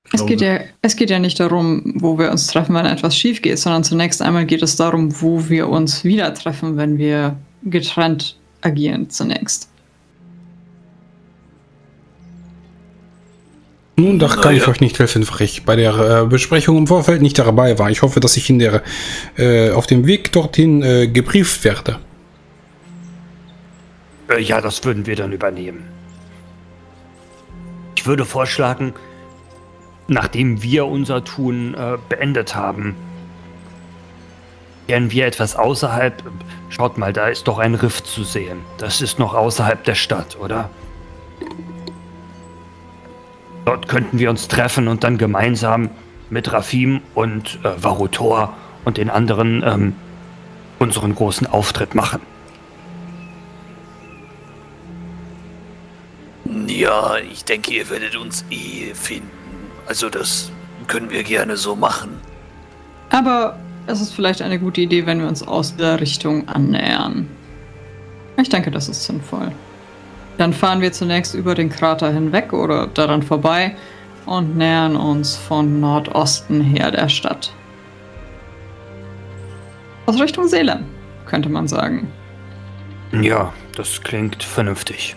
Es geht ja nicht darum, wo wir uns treffen, wenn etwas schief geht, sondern zunächst einmal geht es darum, wo wir uns wieder treffen, wenn wir getrennt agieren zunächst. Nun, da kann ich euch nicht helfen, weil ich bei der Besprechung im Vorfeld nicht dabei war. Ich hoffe, dass ich auf dem Weg dorthin gebrieft werde. Ja, das würden wir dann übernehmen. Ich würde vorschlagen, nachdem wir unser Tun beendet haben, kehren wir etwas außerhalb. Schaut mal, da ist doch ein Riff zu sehen. Das ist noch außerhalb der Stadt, oder? Dort könnten wir uns treffen und dann gemeinsam mit Rafim und Varutor und den anderen unseren großen Auftritt machen. Ja, ich denke, ihr werdet uns eh finden. Also das können wir gerne so machen. Aber es ist vielleicht eine gute Idee, wenn wir uns aus der Richtung annähern. Ich denke, das ist sinnvoll. Dann fahren wir zunächst über den Krater hinweg oder daran vorbei und nähern uns von Nordosten her der Stadt. Aus Richtung Salem, könnte man sagen. Ja, das klingt vernünftig.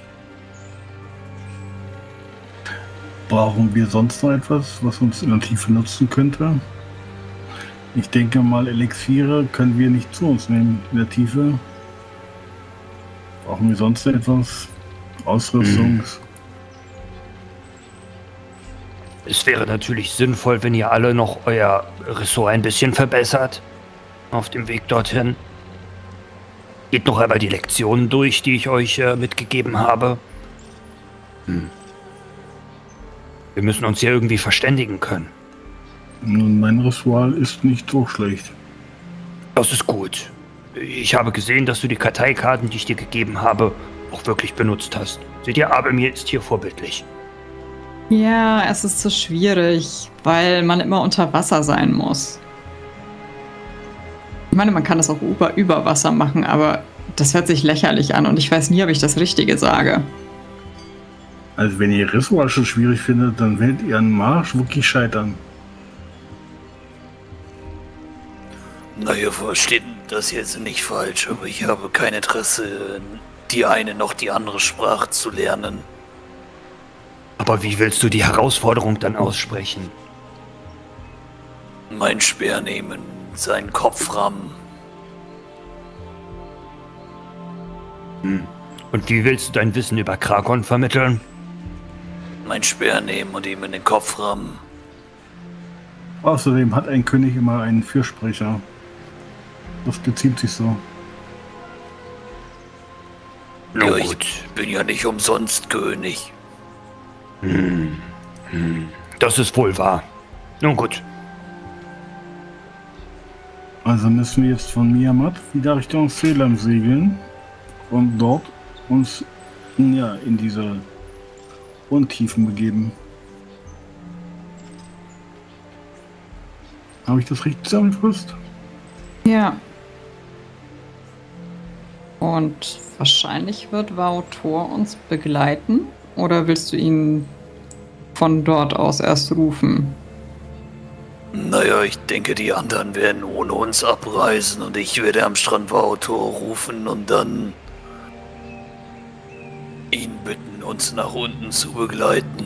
Brauchen wir sonst noch etwas, was uns in der Tiefe nutzen könnte? Ich denke mal, Elixiere können wir nicht zu uns nehmen in der Tiefe. Brauchen wir sonst etwas? Ausrüstung? Es wäre natürlich sinnvoll, wenn ihr alle noch euer Ressort ein bisschen verbessert auf dem Weg dorthin. Geht noch einmal die Lektionen durch, die ich euch mitgegeben habe. Wir müssen uns hier irgendwie verständigen können. Nun, mein Ressort ist nicht so schlecht. Das ist gut. Ich habe gesehen, dass du die Karteikarten, die ich dir gegeben habe, auch wirklich benutzt hast. Seht ihr, Abelmir ist hier vorbildlich. Ja, es ist so schwierig, weil man immer unter Wasser sein muss. Ich meine, man kann das auch über Wasser machen, aber das hört sich lächerlich an und ich weiß nie, ob ich das Richtige sage. Also wenn ihr Ressort schon schwierig findet, dann werdet ihr an Marsch wirklich scheitern. Naja, versteht das jetzt nicht falsch, aber ich habe kein Interesse, die eine noch die andere Sprache zu lernen. Aber wie willst du die Herausforderung dann aussprechen? Mein Speer nehmen, seinen Kopf rammen. Und wie willst du dein Wissen über Krakon vermitteln? Mein Speer nehmen und ihm in den Kopf rammen. Außerdem hat ein König immer einen Fürsprecher. Das bezieht sich so. Ja, ich bin ja nicht umsonst König. Das ist wohl wahr. Nun gut. Also müssen wir jetzt von Miamat wieder Richtung Salem segeln und dort uns in diese Untiefen begeben. Habe ich das richtig zusammengefasst? Ja. Und wahrscheinlich wird Varutor uns begleiten. Oder willst du ihn von dort aus erst rufen? Naja, ich denke, die anderen werden ohne uns abreisen und ich werde am Strand Varutor rufen und dann ihn bitten, uns nach unten zu begleiten.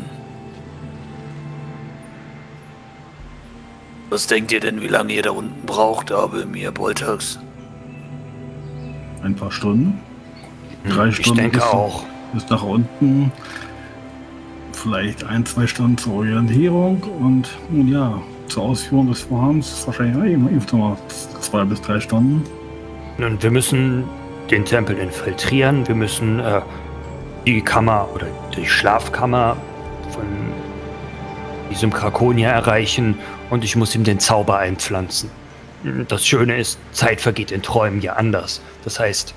Was denkt ihr denn, wie lange ihr da unten braucht, Abelmir Boltax? Ein paar Stunden. 3 Stunden. Ich denke auch. Bis nach unten. Vielleicht 1-2 Stunden zur Orientierung und nun ja, zur Ausführung des Vorhabens wahrscheinlich eben 2 bis 3 Stunden. Nun, wir müssen den Tempel infiltrieren. Wir müssen die Kammer oder die Schlafkammer von diesem Krakonier erreichen und ich muss ihm den Zauber einpflanzen. Das Schöne ist, Zeit vergeht in Träumen ja anders. Das heißt,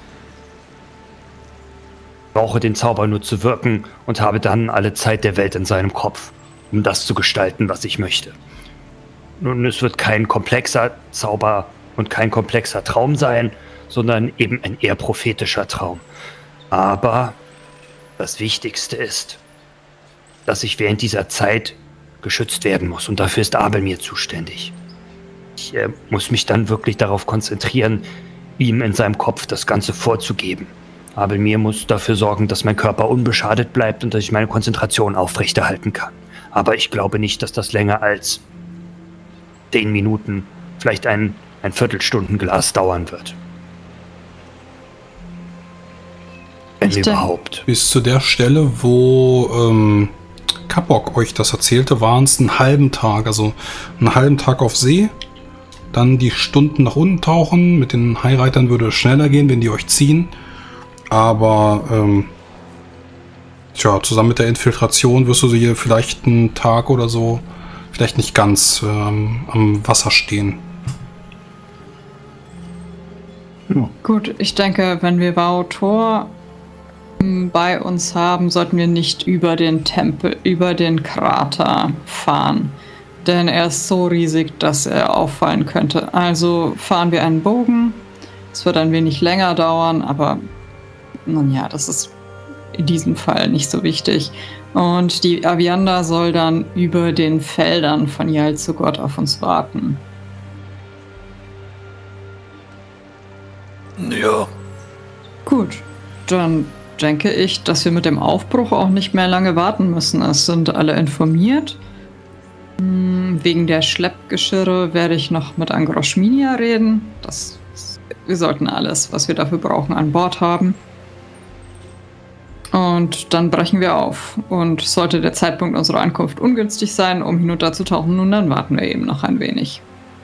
ich brauche den Zauber nur zu wirken und habe dann alle Zeit der Welt in seinem Kopf, um das zu gestalten, was ich möchte. Nun, es wird kein komplexer Zauber und kein komplexer Traum sein, sondern eben ein eher prophetischer Traum. Aber das Wichtigste ist, dass ich während dieser Zeit geschützt werden muss. Und dafür ist Abel mir zuständig. Ich muss mich dann wirklich darauf konzentrieren, ihm in seinem Kopf das Ganze vorzugeben. Abel mir muss dafür sorgen, dass mein Körper unbeschadet bleibt und dass ich meine Konzentration aufrechterhalten kann. Aber ich glaube nicht, dass das länger als 10 Minuten, vielleicht ein Viertelstundenglas dauern wird. Wenn überhaupt. Bis zu der Stelle, wo Kapok euch das erzählte, waren es einen halben Tag. Also einen halben Tag auf See. Dann die Stunden nach unten tauchen. Mit den Highreitern würde es schneller gehen, wenn die euch ziehen. Aber zusammen mit der Infiltration wirst du hier vielleicht einen Tag oder so, vielleicht nicht ganz am Wasser stehen. Ja. Gut, ich denke, wenn wir Vaotor bei uns haben, sollten wir nicht über den Tempel, über den Krater fahren. Denn er ist so riesig, dass er auffallen könnte. Also fahren wir einen Bogen. Es wird ein wenig länger dauern, aber nun ja, das ist in diesem Fall nicht so wichtig. Und die Avianda soll dann über den Feldern von Yalzugot auf uns warten. Ja. Gut, dann denke ich, dass wir mit dem Aufbruch auch nicht mehr lange warten müssen. Es sind alle informiert. Wegen der Schleppgeschirre werde ich noch mit Angroschminia reden. Wir sollten alles, was wir dafür brauchen, an Bord haben. Und dann brechen wir auf. Und sollte der Zeitpunkt unserer Ankunft ungünstig sein, um hinunterzutauchen, nun, dann warten wir eben noch ein wenig.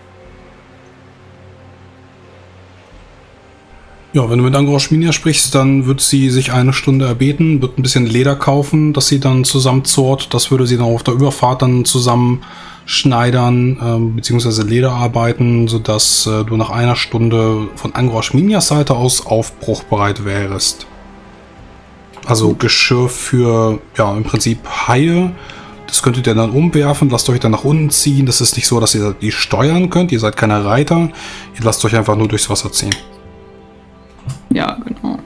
Ja, wenn du mit Angroschminia sprichst, dann wird sie sich eine Stunde erbeten, wird ein bisschen Leder kaufen, das sie dann zusammenzurrt. Das würde sie dann auf der Überfahrt dann zusammenschneidern, beziehungsweise Leder arbeiten, sodass du nach einer Stunde von Angroschminias Seite aus aufbruchbereit wärst. Also Geschirr für, ja, im Prinzip Haie. Das könntet ihr dann umwerfen, lasst euch dann nach unten ziehen. Das ist nicht so, dass ihr die steuern könnt. Ihr seid keine Reiter. Ihr lasst euch einfach nur durchs Wasser ziehen. Ja, genau.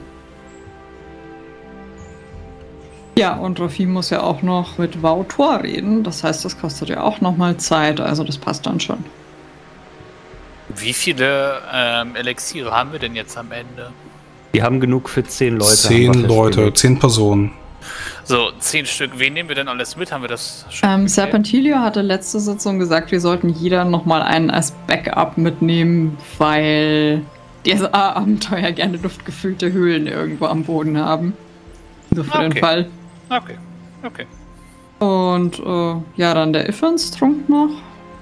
Ja, und Rafim muss ja auch noch mit Vaotor reden. Das heißt, das kostet ja auch nochmal Zeit. Also das passt dann schon. Wie viele Elixiere haben wir denn jetzt am Ende? Wir haben genug für 10 Leute. 10 Leute, 10 Personen. So, 10 Stück. Wen nehmen wir denn alles mit? Haben wir das schon? Serpentilio hatte letzte Sitzung gesagt, wir sollten jeder nochmal einen als Backup mitnehmen, weil diese Abenteuer gerne luftgefüllte Höhlen irgendwo am Boden haben. Nur für den Fall. Okay. Und ja, dann der Iffinstrunk noch.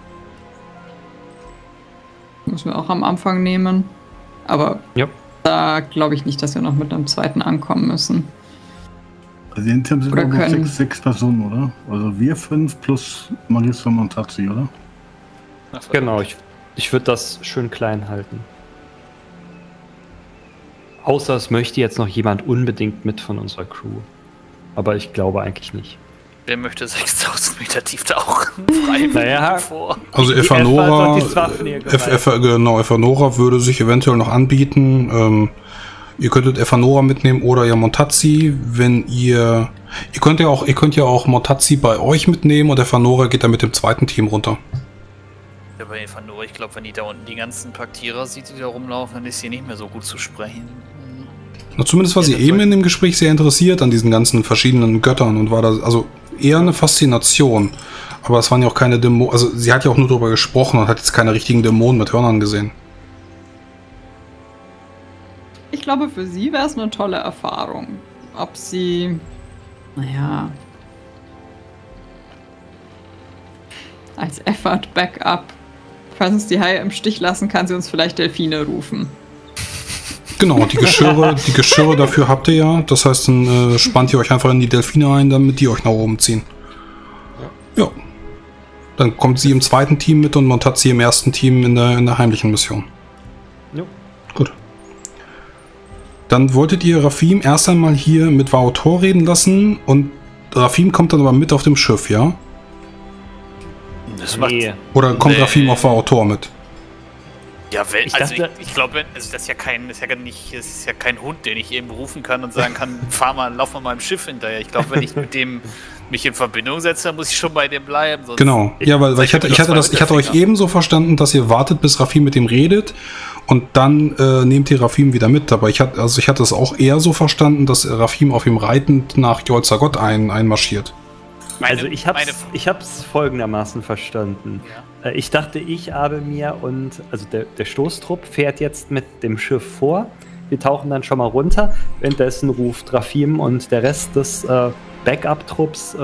Müssen wir auch am Anfang nehmen. Aber ja. Da glaube ich nicht, dass wir noch mit einem zweiten ankommen müssen. Also intern sind wir noch 6 Personen, oder? Also wir 5 plus Magister Montazzi, oder? Genau, ich würde das schön klein halten. Außer es möchte jetzt noch jemand unbedingt mit von unserer Crew. Aber ich glaube eigentlich nicht. Wer möchte 6000 Meter tief tauchen? Naja, vor. Also Efanora würde sich eventuell noch anbieten. Ihr könntet Efanora mitnehmen oder ja Montazzi, wenn ihr könnt ja auch Montazzi bei euch mitnehmen und Efanora geht dann mit dem zweiten Team runter. Ja, bei Efanora, ich glaube, wenn die da unten die ganzen Paktierer sieht, die da rumlaufen, dann ist sie nicht mehr so gut zu sprechen. Na, zumindest war sie eben in dem Gespräch sehr interessiert an diesen ganzen verschiedenen Göttern und war da also eher eine Faszination. Aber es waren ja auch keine Dämonen, also sie hat ja auch nur darüber gesprochen und hat jetzt keine richtigen Dämonen mit Hörnern gesehen. Ich glaube, für sie wäre es eine tolle Erfahrung. Ob sie, naja, als Effort-Backup, falls uns die Haie im Stich lassen, kann sie uns vielleicht Delfine rufen. Genau, die Geschirre dafür habt ihr ja. Das heißt, dann spannt ihr euch einfach in die Delfine ein, damit die euch nach oben ziehen. Ja. Dann kommt sie im zweiten Team mit und Montazzi im ersten Team in der heimlichen Mission. Ja. Gut. Dann wolltet ihr Rafim erst einmal hier mit Vaotor reden lassen und Rafim kommt dann aber mit auf dem Schiff, ja? Oder kommt Rafim auf Vaotor mit? Ja, ich glaube, das ist ja kein Hund, den ich eben rufen kann und sagen kann, lauf mal meinem Schiff hinterher. Ich glaube, wenn ich mit dem mich in Verbindung setze, dann muss ich schon bei dem bleiben. Sonst Genau. Ja, weil ich hatte euch ebenso verstanden, dass ihr wartet, bis Rafim mit ihm redet und dann nehmt ihr Rafim wieder mit. Aber ich hatte es auch eher so verstanden, dass Rafim auf ihm reitend nach Jolzagot einmarschiert. Also ich hab's folgendermaßen verstanden. Ja. Ich dachte, der Stoßtrupp fährt jetzt mit dem Schiff vor. Wir tauchen dann schon mal runter. Währenddessen ruft Rafim und der Rest des Backup-Trupps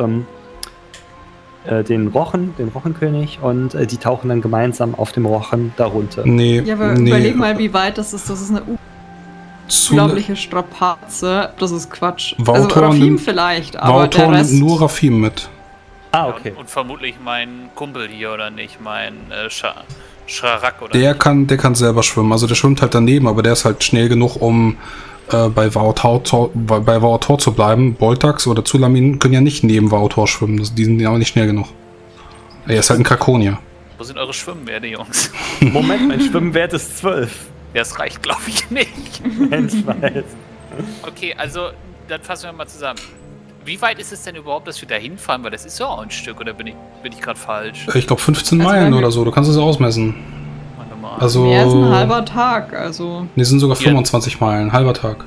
den Rochenkönig und die tauchen dann gemeinsam auf dem Rochen darunter. Ja, aber überleg mal, wie weit das ist. Das ist eine unglaubliche Strapaze. Das ist Quatsch. Vautor Rafim vielleicht, aber Vautor der Rest... nimmt nur Rafim mit. Ah, okay. Und vermutlich mein Kumpel hier, oder nicht? Mein Schrarak, oder Der kann selber schwimmen. Also der schwimmt halt daneben, aber der ist halt schnell genug, um bei Vautor zu bleiben. Boltax oder Zulamin können ja nicht neben Vautor schwimmen. Die sind ja auch nicht schnell genug. Er ist halt ein Krakonier. Wo sind eure Schwimmwerte, Jungs? Moment, mein Schwimmwert ist 12. Das reicht, glaube ich, nicht. Ich weiß. Okay, also, dann fassen wir mal zusammen. Wie weit ist es denn überhaupt, dass wir da hinfahren? Weil das ist ja auch ein Stück, oder bin ich gerade falsch? Ich glaube 15 Meilen oder so. Du kannst es ausmessen. Warte mal. Also, Mehr als ein halber Tag, also... Die sind sogar 25 Meilen, halber Tag.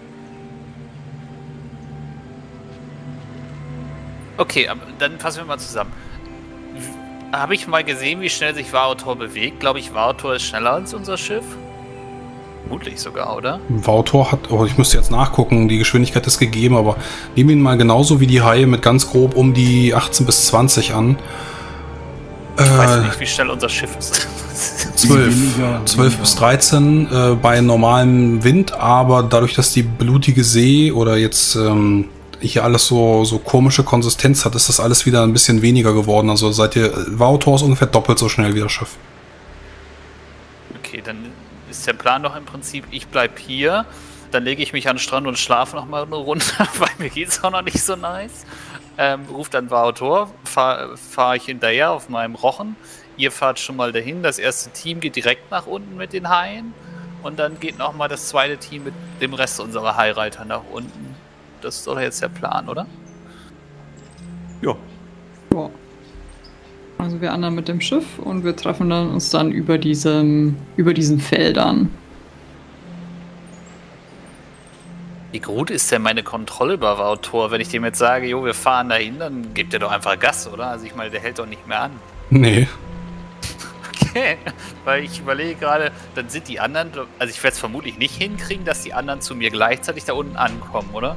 Okay, dann fassen wir mal zusammen. Habe ich mal gesehen, wie schnell sich Vautor bewegt? Glaube ich, Vautor ist schneller als unser Schiff? Vermutlich sogar, oder? Vautor hat, ich müsste jetzt nachgucken, die Geschwindigkeit ist gegeben, aber nehmen ihn mal genauso wie die Haie mit ganz grob um die 18 bis 20 an. Ich weiß nicht, wie schnell unser Schiff ist. 12 bis 13 bei normalem Wind, aber dadurch, dass die blutige See oder jetzt hier alles so komische Konsistenz hat, ist das alles wieder ein bisschen weniger geworden. Also Vautor ist ungefähr doppelt so schnell wie das Schiff. Okay, dann ist der Plan doch im Prinzip, ich bleib hier, dann lege ich mich an den Strand und schlafe noch mal eine Runde, weil mir geht's auch noch nicht so nice. Ruft dann Vautor, fahr ich hinterher auf meinem Rochen. Ihr fahrt schon mal dahin, das erste Team geht direkt nach unten mit den Haien und dann geht noch mal das zweite Team mit dem Rest unserer Haireiter nach unten. Das ist doch jetzt der Plan, oder? Ja. Ja. Also wir anderen mit dem Schiff und wir treffen uns dann über diesen Feldern. Wie gut ist denn meine Kontrolle über Vautor? Wenn ich dem jetzt sage, jo, wir fahren dahin, dann gibt er doch einfach Gas, oder? Also ich meine, der hält doch nicht mehr an. Nee. Okay, weil ich überlege gerade, dann sind die anderen, also ich werde es vermutlich nicht hinkriegen, dass die anderen zu mir gleichzeitig da unten ankommen, oder?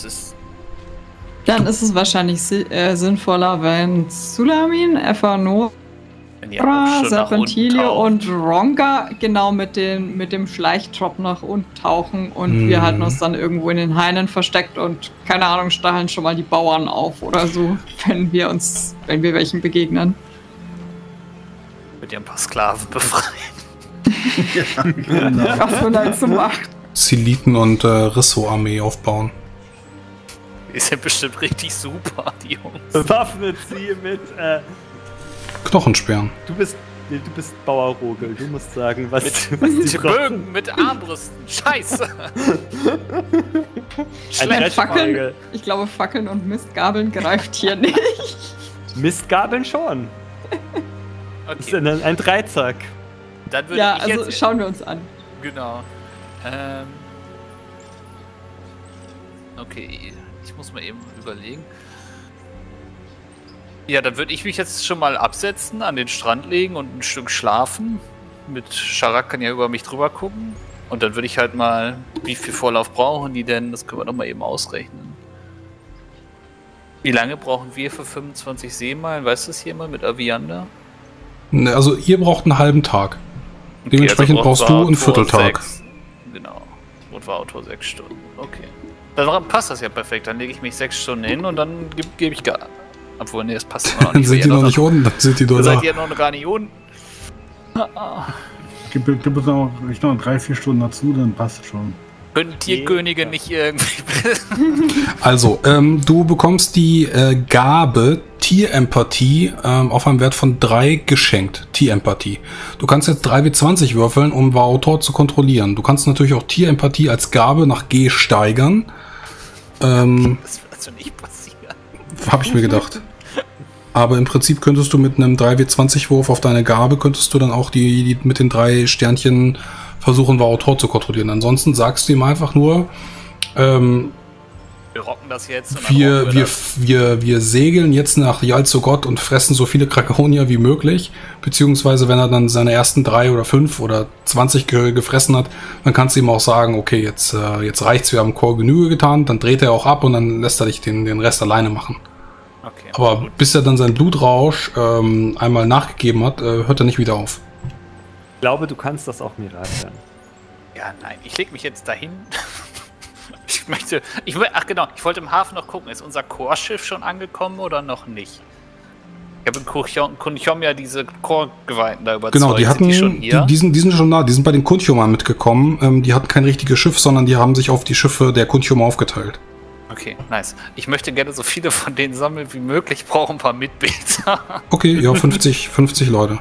Dann ist es wahrscheinlich sinnvoller, wenn Zulamin, Efanora, Serpentilio und Ronga genau mit dem Schleichtrop nach unten tauchen und wir halten uns dann irgendwo in den Hainen versteckt und, keine Ahnung, stacheln schon mal die Bauern auf oder so, wenn wir welchen begegnen. Mit ein paar Sklaven befreien. Ja, genau. Was man dann so macht. Ziliten und Risso-Armee aufbauen. Die sind bestimmt richtig super, die Jungs. Bewaffnet sie mit, Knochensperren. Du bist Bauer Rogel, du musst sagen, was Mit Bögen, mit Armbrüsten. Scheiße. Fackeln. Ich glaube, Fackeln und Mistgabeln greift hier nicht. Mistgabeln schon. Okay. Das ist ein Dreizack. Dann würde Ja, ich also jetzt... schauen wir uns an. Genau. Okay, ich muss mal eben überlegen. Ja, dann würde ich mich jetzt schon mal absetzen, an den Strand legen und ein Stück schlafen. Mit Schrarak kann ja über mich drüber gucken. Und dann würde ich halt mal, wie viel Vorlauf brauchen die denn? Das können wir doch mal eben ausrechnen. Wie lange brauchen wir für 25 Seemeilen? Weißt du das hier mal mit Aviander? Also ihr braucht einen halben Tag. Okay, Dementsprechend also brauchst du einen Vierteltag. 6. Genau. Und war Autor 6 Stunden. Okay. Dann passt das ja perfekt. Dann lege ich mich 6 Stunden hin und dann gebe ich Gas. Obwohl, nee, das passt immer noch Dann nicht. sind die noch nicht unten, dann sind die dort. Seid ihr noch gar nicht unten? Gib es noch 3-4 Stunden dazu, dann passt es schon. Können Tierkönige nicht irgendwie... Also, du bekommst die Gabe Tierempathie auf einen Wert von 3 geschenkt. Tierempathie. Du kannst jetzt 3W20 würfeln, um Vautor zu kontrollieren. Du kannst natürlich auch Tierempathie als Gabe nach G steigern. Das wird also nicht passieren. Habe ich mir gedacht. Aber im Prinzip könntest du mit einem 3W20-Wurf auf deine Gabe, könntest du dann auch die mit den 3 Sternchen versuchen, Vaotor zu kontrollieren. Ansonsten sagst du ihm einfach nur, wir rocken das jetzt. Und wir segeln jetzt nach Yalzogot und fressen so viele Krakonier wie möglich. Beziehungsweise, wenn er dann seine ersten 3 oder 5 oder 20 gefressen hat, dann kannst du ihm auch sagen, okay, jetzt reicht's, wir haben Chor Genüge getan. Dann dreht er auch ab und dann lässt er dich den Rest alleine machen. Okay, aber gut. bis er dann seinen Blutrausch einmal nachgegeben hat, hört er nicht wieder auf. Ich glaube, du kannst das auch mir raten. Ja, nein, ich leg mich jetzt dahin. Ach genau, ich wollte im Hafen noch gucken, ist unser Chorschiff schon angekommen oder noch nicht? Ich habe in Kunchom ja diese Chorgeweihten da überzeugt. Genau, die hatten, die schon hier? Die sind schon da, die sind bei den Kunchomern mitgekommen. Die hatten kein richtiges Schiff, sondern die haben sich auf die Schiffe der Kunchomer aufgeteilt. Okay, nice. Ich möchte gerne so viele von denen sammeln wie möglich, brauche ein paar Mitbeter. Okay, ja, 50 Leute.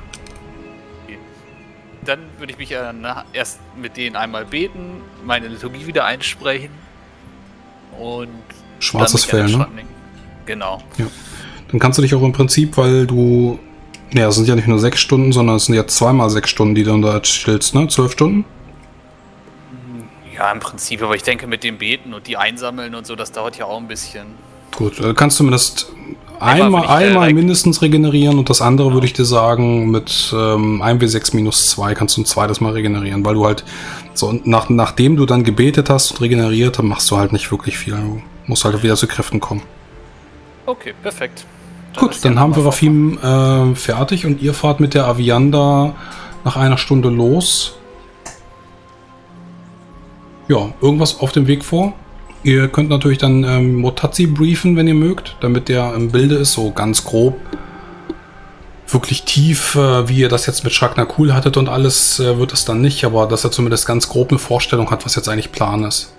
Dann würde ich mich erst mit denen einmal beten, meine Liturgie wieder einsprechen und Schwarzes Fell, ne? Genau. Ja. Dann kannst du dich auch im Prinzip, weil du, es sind ja nicht nur 6 Stunden, sondern es sind ja 2 mal 6 Stunden, die du da chillst, ne? 12 Stunden? Ja, im Prinzip, aber ich denke mit dem Beten und die einsammeln und so, das dauert ja auch ein bisschen. Gut, kannst du zumindest einmal mindestens regenerieren und das andere würde ich dir sagen, mit 1W6 minus 2 kannst du ein zweites Mal regenerieren, weil du halt so, nachdem du dann gebetet hast und regeneriert, dann machst du halt nicht wirklich viel. Du musst halt wieder zu Kräften kommen. Okay, perfekt. Gut, dann haben wir Rafim fertig und ihr fahrt mit der Avianda nach 1 Stunde los. Ja, irgendwas auf dem Weg vor? Ihr könnt natürlich dann Motazzi briefen, wenn ihr mögt, damit der im Bilde ist, so ganz grob. Wirklich tief, wie ihr das jetzt mit Shragna-Kul hattet und alles, wird es dann nicht, aber dass er zumindest ganz grob eine Vorstellung hat, was jetzt eigentlich Plan ist.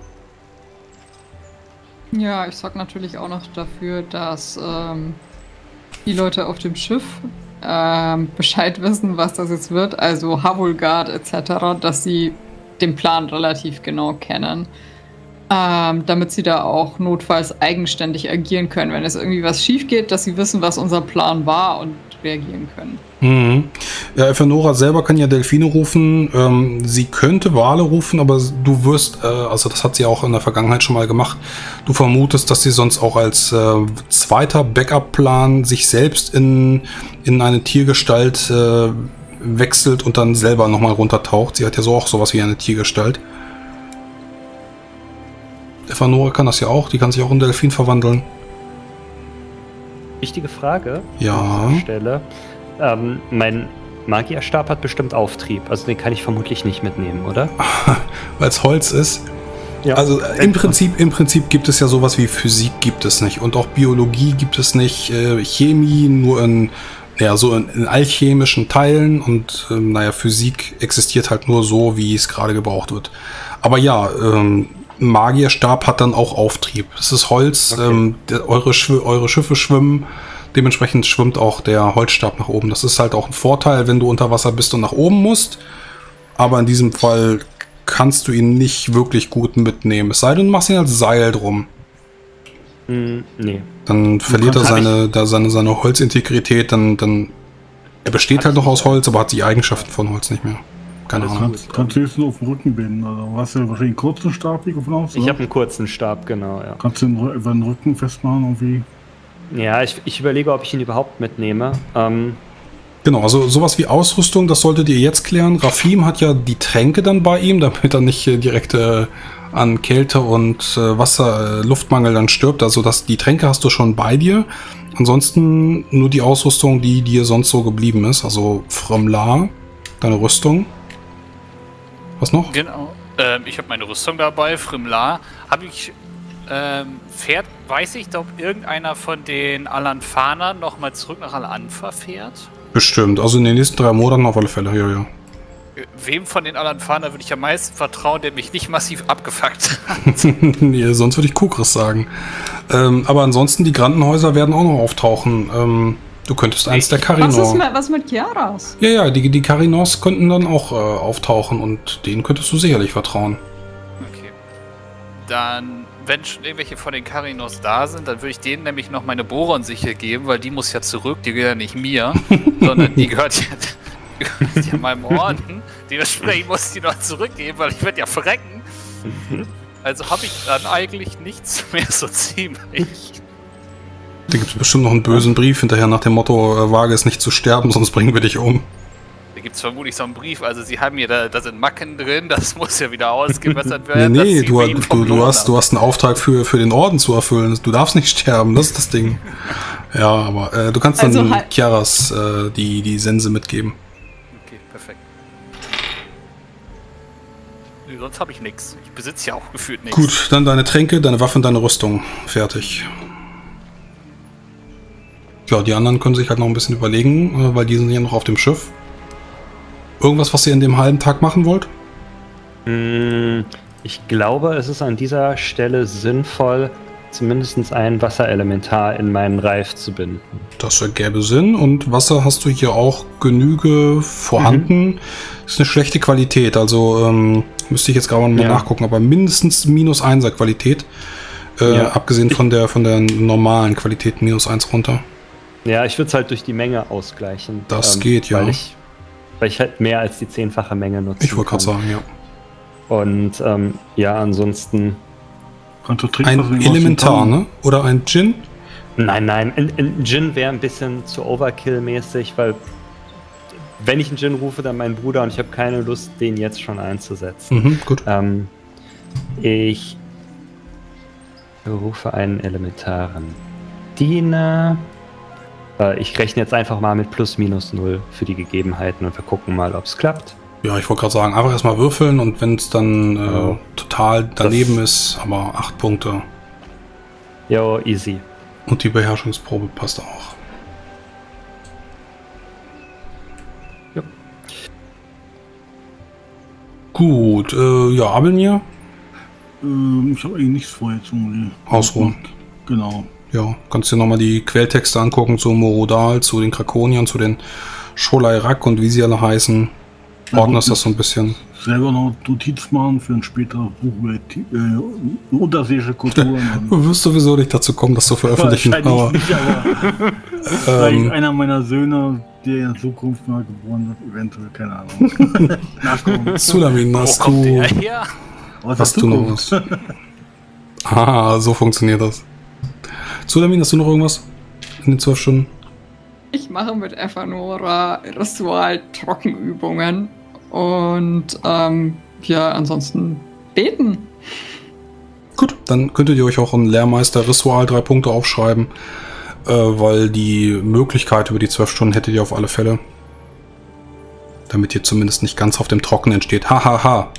Ja, ich sorge natürlich auch noch dafür, dass die Leute auf dem Schiff Bescheid wissen, was das jetzt wird, also Havulgard etc., dass sie den Plan relativ genau kennen. Damit sie da auch notfalls eigenständig agieren können. Wenn es irgendwie was schief geht, dass sie wissen, was unser Plan war und reagieren können. Mhm. Ja, Elfenora selber kann ja Delfine rufen. Sie könnte Wale rufen, aber du wirst, also das hat sie auch in der Vergangenheit schon mal gemacht, du vermutest, dass sie sonst auch als zweiter Backup-Plan sich selbst in eine Tiergestalt wechselt und dann selber nochmal runtertaucht. Sie hat ja so auch sowas wie eine Tiergestalt. Elfenora kann das ja auch, die kann sich auch in Delfin verwandeln. Wichtige Frage, ja. Die ich stelle. Mein Magierstab hat bestimmt Auftrieb, also den kann ich vermutlich nicht mitnehmen, oder? Weil es Holz ist. Ja. Also im Prinzip gibt es ja sowas wie Physik gibt es nicht und auch Biologie gibt es nicht, Chemie nur in alchemischen Teilen und Physik existiert halt nur so, wie es gerade gebraucht wird. Aber ja, Magierstab hat dann auch Auftrieb. Es ist Holz, okay. Eure Schiffe schwimmen, dementsprechend schwimmt auch der Holzstab nach oben. Das ist halt auch ein Vorteil, wenn du unter Wasser bist und nach oben musst. Aber in diesem Fall kannst du ihn nicht wirklich gut mitnehmen. Es sei denn, du machst ihn als Seil drum. Nee. Dann verliert er seine Holzintegrität, dann er besteht halt noch aus Holz, aber hat die Eigenschaften von Holz nicht mehr. Keine Ahnung. Kannst du jetzt nur auf den Rücken binden? Also hast du wahrscheinlich einen kurzen Stab, wie davon aus? Ich habe einen kurzen Stab, genau, ja. Kannst du ihn über den Rücken festmachen irgendwie? Ja, ich überlege, ob ich ihn überhaupt mitnehme. Genau, also sowas wie Ausrüstung, das solltet ihr jetzt klären. Rafim hat ja die Tränke dann bei ihm, damit er nicht direkt an Kälte und Luftmangel dann stirbt. Also die Tränke hast du schon bei dir. Ansonsten nur die Ausrüstung, die dir sonst so geblieben ist. Also Frömmlar, deine Rüstung. Was noch? Genau. Ich habe meine Rüstung dabei, Frömmlar. Habe ich weiß ich, ob irgendeiner von den Alanfanern nochmal zurück nach Al-Anfa fährt? Bestimmt, also in den nächsten 3 Monaten auf alle Fälle, ja. Wem von den Alanfanern würde ich am meisten vertrauen, der mich nicht massiv abgefuckt hat? Nee, sonst würde ich Kukris sagen. Aber ansonsten, die Grandenhäuser werden auch noch auftauchen. Du könntest eins der Karinor... Was mit Kiaras? Ja, die Karinors könnten dann auch auftauchen und denen könntest du sicherlich vertrauen. Okay. Dann wenn schon irgendwelche von den Karinos da sind, dann würde ich denen nämlich noch meine Boron-Sichel geben, weil die muss ja zurück, die gehört ja nicht mir, sondern die gehört ja meinem Orden. Dementsprechend muss ich die noch zurückgeben, weil ich werde ja verrecken. Also habe ich dann eigentlich nichts mehr so ziemlich. Da gibt es bestimmt noch einen bösen Brief hinterher nach dem Motto, wage es nicht zu sterben, sonst bringen wir dich um. Da gibt es vermutlich so einen Brief, also sie haben hier, da sind Macken drin, das muss ja wieder ausgebessert werden. Nee, du hast einen Auftrag für den Orden zu erfüllen. Du darfst nicht sterben, das ist das Ding. Ja, aber du kannst dann halt Chiaras die Sense mitgeben. Okay, perfekt. Nee, sonst habe ich nichts. Ich besitze ja auch gefühlt nichts. Gut, dann deine Tränke, deine Waffen, deine Rüstung. Fertig. Ja, die anderen können sich halt noch ein bisschen überlegen, weil die sind ja noch auf dem Schiff. Irgendwas, was ihr in dem halben Tag machen wollt? Ich glaube, es ist an dieser Stelle sinnvoll, zumindest ein Wasserelementar in meinen Reif zu binden. Das ergäbe Sinn. Und Wasser hast du hier auch Genüge vorhanden. Ist eine schlechte Qualität, also müsste ich jetzt gerade mal nachgucken, aber mindestens -1er Qualität. Abgesehen von der normalen Qualität -1 runter. Ja, ich würde es halt durch die Menge ausgleichen. Das geht, ja. Weil ich halt mehr als die 10-fache Menge nutze. Ich wollte gerade sagen, ja. Und ansonsten... Ein Elementar, ne? Oder ein Djinn? Nein, ein Djinn wäre ein bisschen zu Overkill-mäßig, weil wenn ich einen Djinn rufe, dann mein Bruder und ich habe keine Lust, den jetzt schon einzusetzen. Gut. Ich rufe einen elementaren Diener. Ich rechne jetzt einfach mal mit +/-0 für die Gegebenheiten und wir gucken mal, ob es klappt. Ja, ich wollte gerade sagen, einfach erstmal würfeln und wenn es dann total daneben ist, aber 8 Punkte. Jo, easy. Und die Beherrschungsprobe passt auch. Ja. Gut, ja, Abelmir? Ich habe eigentlich nichts vor jetzt. Ausruhen. Genau. Ja, kannst dir nochmal die Quelltexte angucken zu Morodal, zu den Krakoniern, zu den Scholairak und wie sie alle heißen. Ordnest das so ein bisschen. Selber noch Notiz machen für ein später Buch über unterseeische Kulturen. Du wirst sowieso nicht dazu kommen, das zu veröffentlichen. Aber nicht, aber vielleicht einer meiner Söhne, der in Zukunft mal geboren wird, eventuell, keine Ahnung. Nachkommen. Sulamin, hast du noch was? Ah, so funktioniert das. Sulamin, hast du noch irgendwas in den 12 Stunden? Ich mache mit Evanora Ritual-Trockenübungen und ansonsten beten. Gut, dann könntet ihr euch auch ein Lehrmeister-Ritual 3 Punkte aufschreiben, weil die Möglichkeit über die 12 Stunden hättet ihr auf alle Fälle. Damit ihr zumindest nicht ganz auf dem Trockenen steht. Hahaha.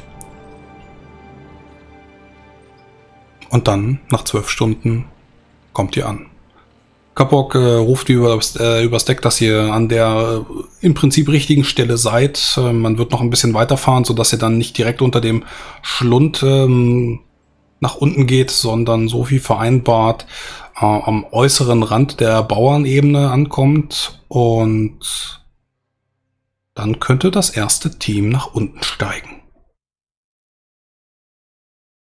Und dann, nach 12 Stunden, kommt ihr an. Kapok ruft übers Deck, dass ihr an der im Prinzip richtigen Stelle seid. Man wird noch ein bisschen weiterfahren, sodass ihr dann nicht direkt unter dem Schlund nach unten geht, sondern so wie vereinbart am äußeren Rand der Bauernebene ankommt. Und dann könnte das erste Team nach unten steigen.